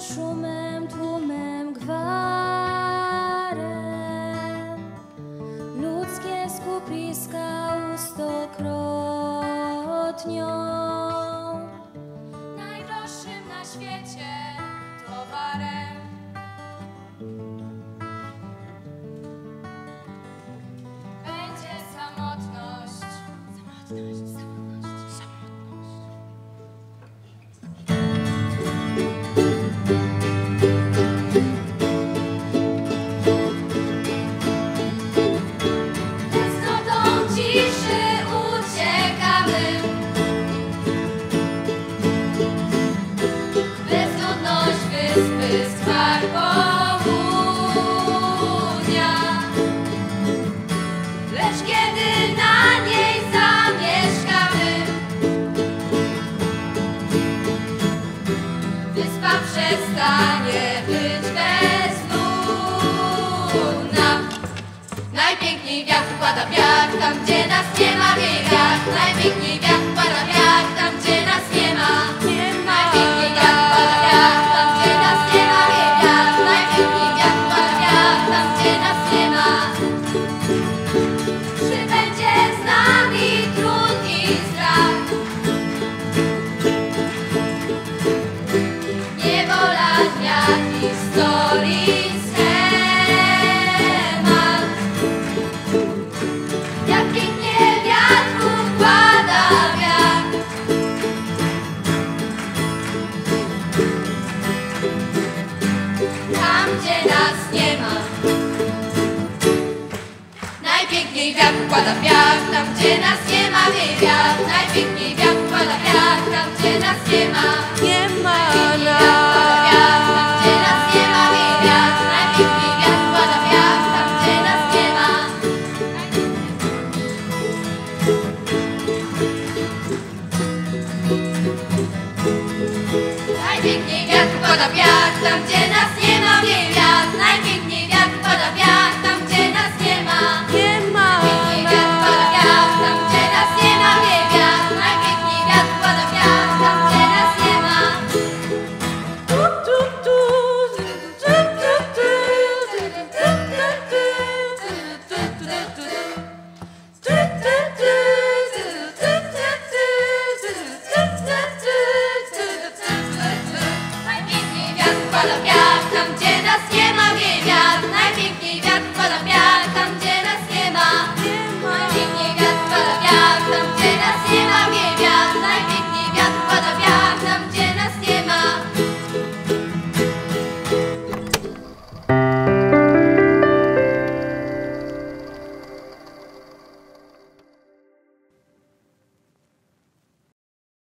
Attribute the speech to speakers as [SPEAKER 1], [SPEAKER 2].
[SPEAKER 1] szumem, tłumem, gwarem. Ludzkie skupiska ustokrotnią.
[SPEAKER 2] Najdroższym na świecie towarem. Będzie samotność. Cnotą ciszy uciekamy. Bezludność wyspy skwar południa. Lecz kiedy na niej zamieszkamy, wyspa przestanie być bezludna. Najpiękniej wiatr pada wiatr, tam gdzie nas nie ma, wieje wiatr. Najpiękniej wiatr pada wiatr, tam gdzie nas nie ma. Najpiękniej wiatr pada wiatr, tam gdzie nas nie ma, wieje wiatr. Najpiękniej wiatr pada wiatr, tam gdzie nas nie ma. Czy będzie z nami trud i strach? Niewola dnia historii schemat. Jak pięknie wiatru pada wiatr. Tam gdzie nas nie ma. Najpiękniej wiatr pada wiatr, tam gdzie nas nie ma, wieje wiatr.